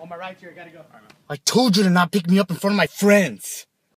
On my right here, I gotta go. All right, man. I told you to not pick me up in front of my friends.